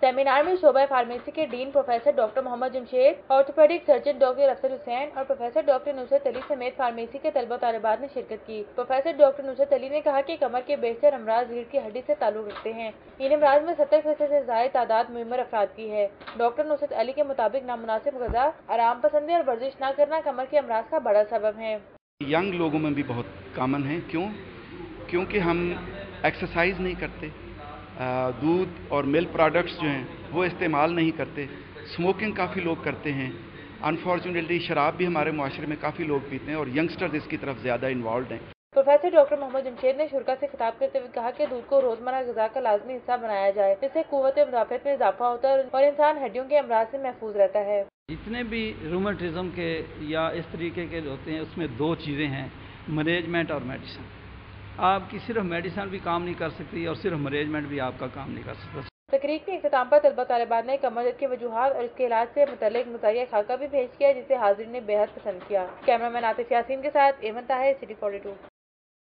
Seminar में शोबा pharmacy के dean professor doctor Mohammad Jamshed, orthopaedic surgeon doctor Afsar Hussain और प्रोफेसर डॉक्टर नुसरत अली समेत फार्मेसी के तलबा तालिबात ने शिरकत की। प्रोफेसर डॉक्टर नुसरत अली ने कहा कि कमर के बेहतर अमराज रीढ़ की हड्डी से ताल्लुक रखते हैं। इन अमराज में 70% से ज्यादा तादाद मुअम्मर अफराद की है। डॉक्टर नुसरत अली के मुताबिक नामुनासिब ग़िज़ा, आराम पसंदी और वर्जिश न करना कमर के अमराज का बड़ा सबब है। यंग लोगों में भी बहुत कॉमन है। क्योंकि हम एक्सरसाइज नहीं करते, दूध और मिल्क प्रोडक्ट्स जो हैं वो इस्तेमाल नहीं करते, स्मोकिंग काफ़ी लोग करते हैं। अनफॉर्चुनेटली शराब भी हमारे मुआशरे में काफ़ी लोग पीते हैं और यंगस्टर्स इसकी तरफ ज़्यादा इन्वॉल्व हैं। प्रोफेसर डॉक्टर मोहम्मद जमशेद ने शुरा से खिताब करते हुए कहा कि दूध को रोजमर्रा ग़िज़ा का लाजमी हिस्सा बनाया जाए, इससे क़ुव्वत मुदाफ़अत में इजाफा होता है और इंसान हड्डियों के अमराज से महफूज रहता है। जितने भी रूमेटिज्म के या इस तरीके के होते हैं उसमें दो चीज़ें हैं, मैनेजमेंट और मेडिसिन। आपकी सिर्फ मेडिसिन भी काम नहीं कर सकती और सिर्फ मैनेजमेंट भी आपका काम नहीं कर सकता। तकरीर के इख्तिताम पर तलबा तालिबात ने कमर दर्द की वजूहात और इसके इलाज से मुतल्लिक मज़ाहिया खाका भी पेश किया, जिसे हाज़रीन ने बेहद पसंद किया। कैमरामैन आतिफ यासीन के साथ एमन ताहिर, सिटी 42।